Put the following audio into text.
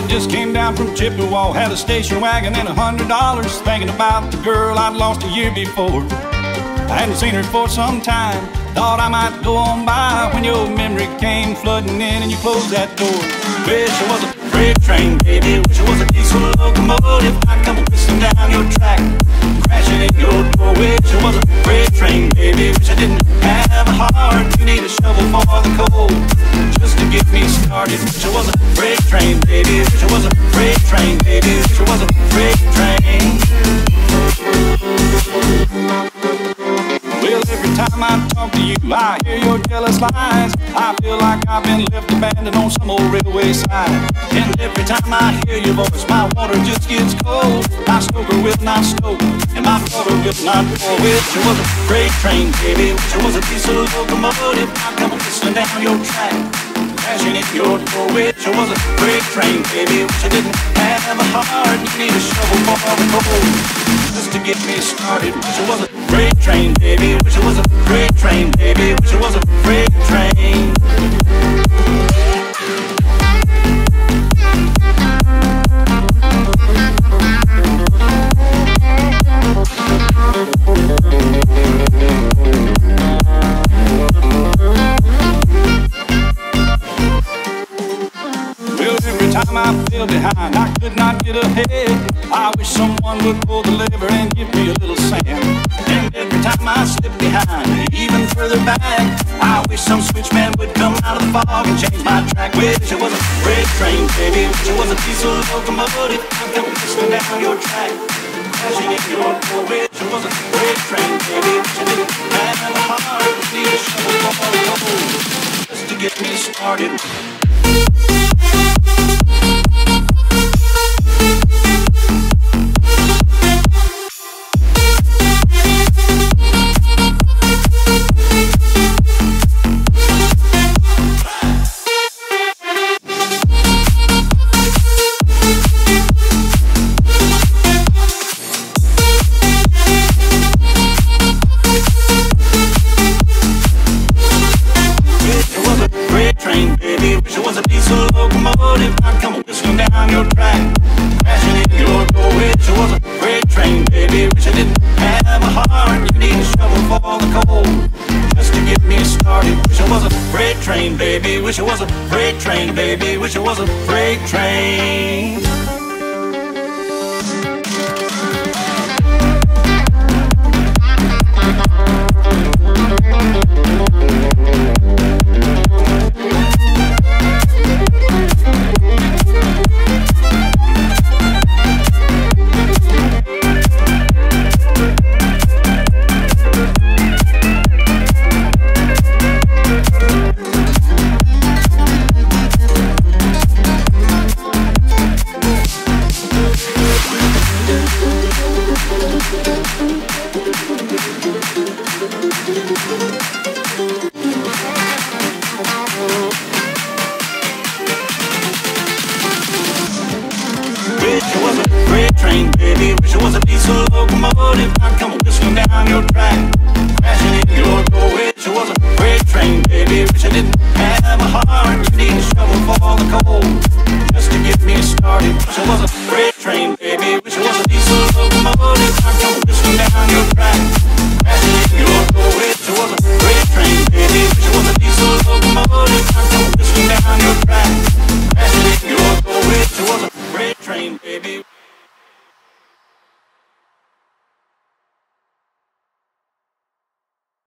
just came down from Chippewa, had a station wagon and $100, thinking about the girl I'd lost a year before. I hadn't seen her for some time, thought I might go on by, when your memory came flooding in and you closed that door. Wish I was a freight train, baby, wish I was a diesel locomotive, I'd come whistling down your track, crashing in your door. Wish I was a freight train, baby, wish I didn't have a heart, you need a shovel for the coal, just to get me started. Wish I was a freight train, baby, wish I was a freight train, baby, wish I was a freight train. Well, every time I talk to you, I hear your jealous lies. I feel like I've been left abandoned on some old railway side. And every time I hear your voice, my water just gets cold. My stoker will not stoke, and my brother will not pour. Wish I was a freight train, baby, wish I was a diesel locomotive, I'd come whistling down your track, crashing in your door. Wish I was a freight train, baby, wish I didn't have a heart, you need a shovel for the coal, just to get me started. Wish I was a freight train, baby, wish I was a freight train, baby, wish I was a freight train. Well, every time I fell behind, I could not get ahead, I wish someone would pull the lever and give me a little sand. And every time I slip behind, even further back, I wish some switchman would come out of the fog and change my track. Wish I was a freight train, baby, wish I was a diesel locomotive, I'd come whistling down your track, crashing in your door. Wish I was a freight train, baby, wish I didn't have a heart, need a shovel for the coal, just to get me started. Wish I was a diesel locomotive, I'd come whistling down your track, crashing in your door. Wish I was a freight train, baby, wish I didn't have a heart, you need a shovel for the coal, just to get me started. Wish I was a freight train, baby, wish I was a freight train, baby, wish I was a freight train. Wish I was a freight train, baby, wish I was a diesel locomotive, I'd come whistling down your track, crashing in your door. Wish I was a freight train, baby, wish I didn't have a heart, you need a shovel for the coal, just to get me started. Wish I was a